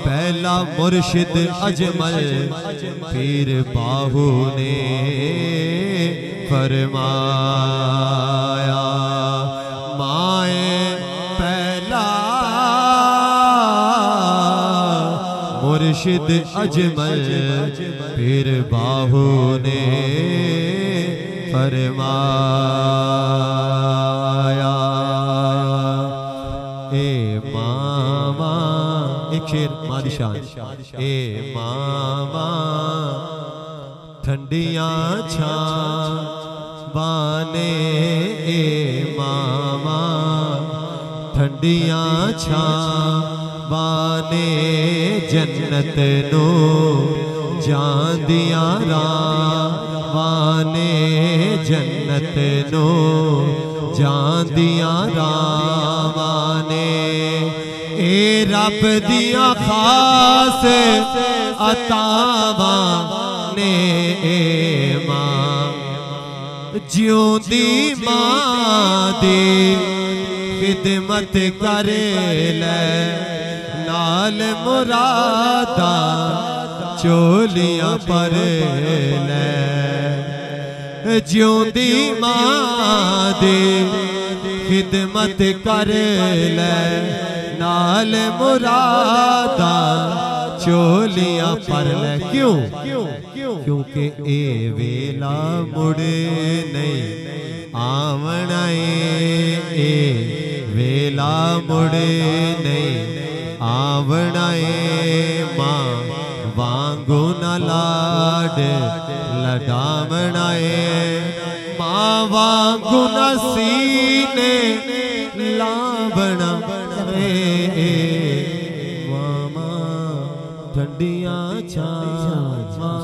پہلا مرشد اجمل پیر باہو نے فرمایا مائیں پہلا مرشد اجمل پیر باہو نے فرمایا اے ماما ایک شیر مادی شان اے ماما ٹھنڈیاں چھاں بانے اے ماما ٹھنڈیاں چھاں بانے جنت نو جان دیا راوانے جنت نو جان دیا راوانے اے رب دیا خاص عطاواں نے اے ماں جیوں دی ماں دی خدمت کر لے نال مرادا چولیاں پر لے جیوں دی ماں دی خدمت کر لے نال مرادا چولیاں پر لے کیوں کیونکہ اے ویلا مڑے نہیں آونا اے ویلا مڑے نہیں آونا ماں وانگو نہ لاڈ لڈامنا ماں وانگو نہ سینے لابنا ماما ٹھنڈیاں چھاں